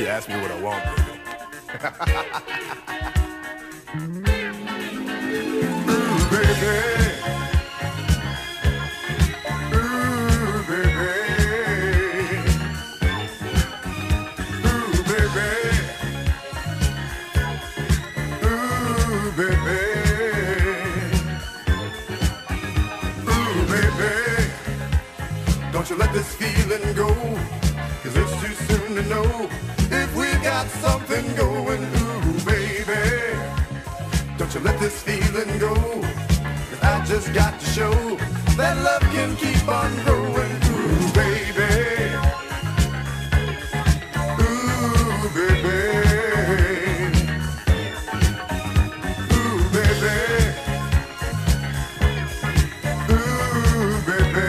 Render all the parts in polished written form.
Ask me what I want, baby. Ooh, baby. Ooh, baby. Ooh, baby. Ooh, baby. Ooh, baby. Don't you let this feeling go, 'cause it's too soon to know if we got something going. Ooh, baby, don't you let this feeling go, 'cause I just got to show that love can keep on growing. Ooh, baby. Ooh, baby. Ooh, baby. Ooh, baby.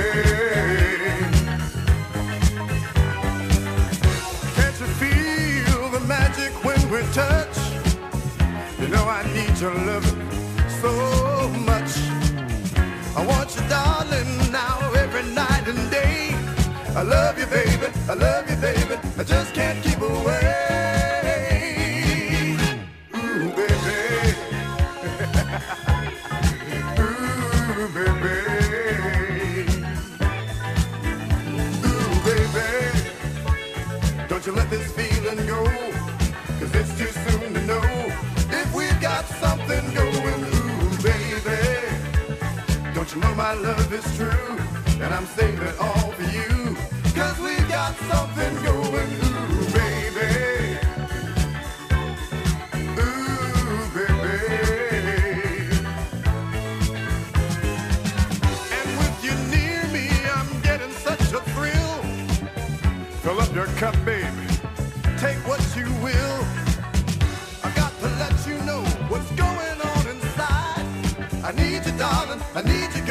Can't you feel the magic when we touch? You know I need your love so much. I want you, darling, now every night and day. I love you, baby. I love you, baby. I just can't keep away. Ooh, baby. Ooh, baby. Ooh, baby. Don't you let this feeling go, 'cause it's too soon to know if we've got something going. Ooh, baby. Don't you know my love is true, and I'm saving it all for you, 'cause we got something going. Ooh, baby. Ooh, baby. And with you near me, I'm getting such a thrill. Fill up your cup, baby. Take what you will. I got to let you know what's going on inside. I need you, darling. I need you.